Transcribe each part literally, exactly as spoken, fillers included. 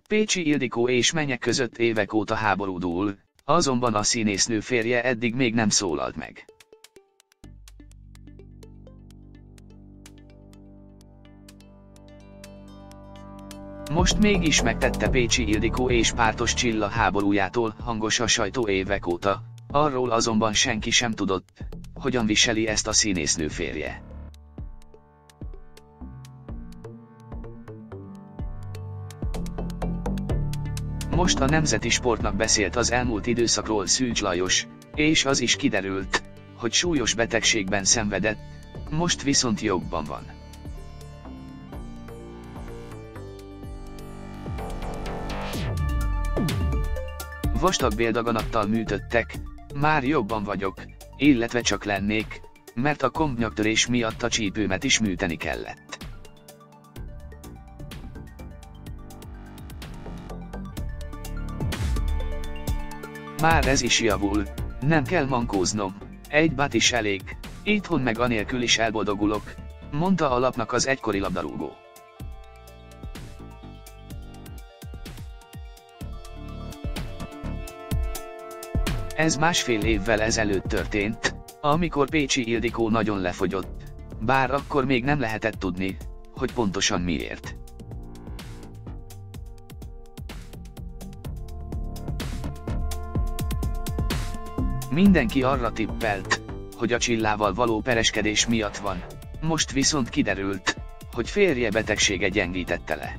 Pécsi Ildikó és Menyek között évek óta háború dúl, azonban a színésznő férje eddig még nem szólalt meg. Most mégis megtette Pécsi Ildikó és Pártos Csilla háborújától hangos a sajtó évek óta, arról azonban senki sem tudott, hogyan viseli ezt a színésznő férje. Most a Nemzeti Sportnak beszélt az elmúlt időszakról Szűcs Lajos, és az is kiderült, hogy súlyos betegségben szenvedett, most viszont jobban van. Vastag béldaganattal műtöttek, már jobban vagyok, illetve csak lennék, mert a kombnyaktörés miatt a csípőmet is műteni kellett. Már ez is javul, nem kell mankóznom, egy bát is elég, itthon meg anélkül is elboldogulok, mondta a lapnak az egykori labdarúgó. Ez másfél évvel ezelőtt történt, amikor Pécsi Ildikó nagyon lefogyott, bár akkor még nem lehetett tudni, hogy pontosan miért. Mindenki arra tippelt, hogy a Csillával való pereskedés miatt van, most viszont kiderült, hogy férje betegsége gyengítette le.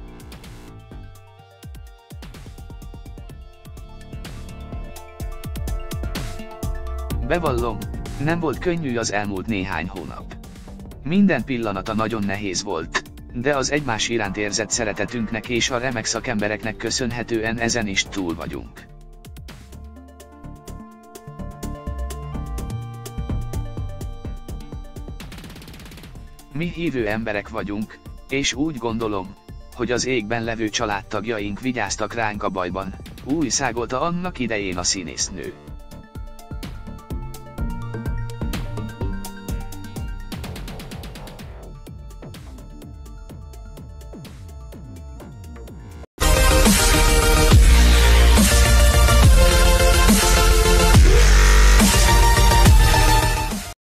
Bevallom, nem volt könnyű az elmúlt néhány hónap. Minden pillanata nagyon nehéz volt, de az egymás iránt érzett szeretetünknek és a remek szakembereknek köszönhetően ezen is túl vagyunk. Mi hívő emberek vagyunk, és úgy gondolom, hogy az égben levő családtagjaink vigyáztak ránk a bajban, újságolta annak idején a színésznő.